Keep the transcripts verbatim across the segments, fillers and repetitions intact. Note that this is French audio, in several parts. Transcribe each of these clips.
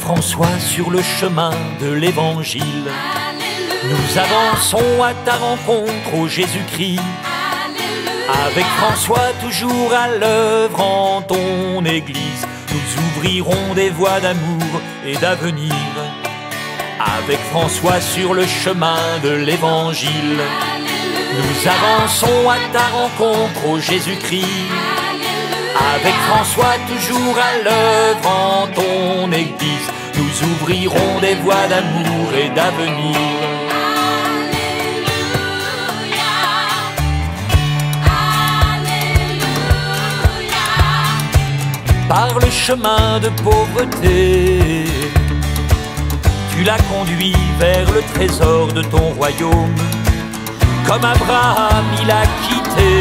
François sur le chemin de l'évangile. Nous avançons à ta rencontre, ô Jésus-Christ. Avec François toujours à l'œuvre en ton église, nous ouvrirons des voies d'amour et d'avenir. Avec François sur le chemin de l'évangile, nous avançons à ta rencontre, ô Jésus-Christ. Avec François toujours à l'œuvre en ton église, nous ouvrirons des voies d'amour et d'avenir. Par le chemin de pauvreté, tu l'as conduit vers le trésor de ton royaume. Comme Abraham, il a quitté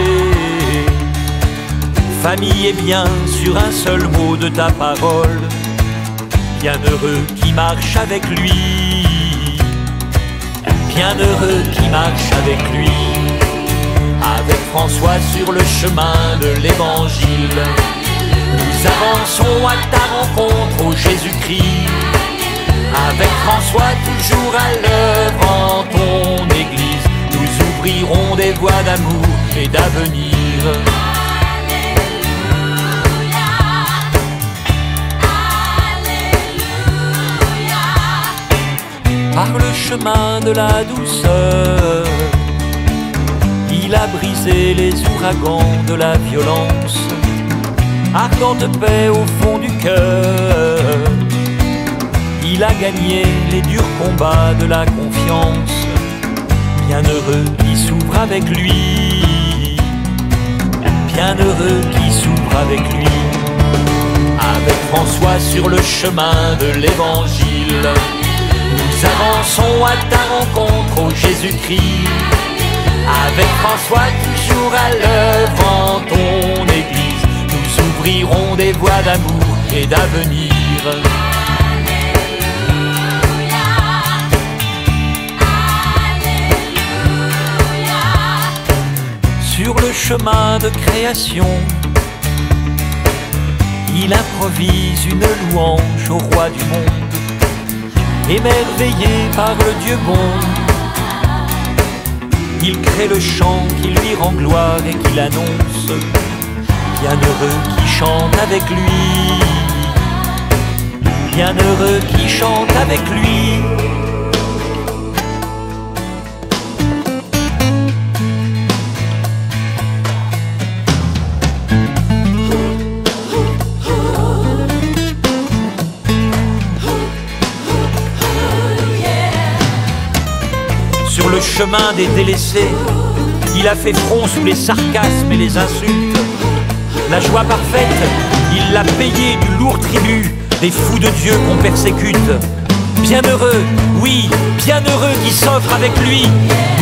famille et bien sur un seul mot de ta parole. Bienheureux qui marche avec lui, bienheureux qui marche avec lui. Avec François sur le chemin de l'évangile, nous avançons à ta rencontre, ô Jésus-Christ. Avec François toujours à l'œuvre en ton église, nous ouvrirons des voies d'amour et d'avenir. Par le chemin de la douceur, il a brisé les ouragans de la violence. Ardente paix au fond du cœur, il a gagné les durs combats de la confiance. Bienheureux qui s'ouvre avec lui, bienheureux qui s'ouvre avec lui. Avec François sur le chemin de l'évangile, nous avançons à ta rencontre, ô Jésus-Christ. Avec François toujours à l'œuvre en ton église, nous ouvrirons des voies d'amour et d'avenir. Sur le chemin de création, il improvise une louange au roi du monde. Émerveillé par le Dieu bon, il crée le chant qui lui rend gloire et qui l'annonce. Bienheureux qui chante avec lui, bienheureux qui chante avec lui. Sur le chemin des délaissés, il a fait front sous les sarcasmes et les insultes. La joie parfaite, il l'a payé du lourd tribut des fous de Dieu qu'on persécute. Bienheureux, oui, bienheureux qui s'offre avec lui.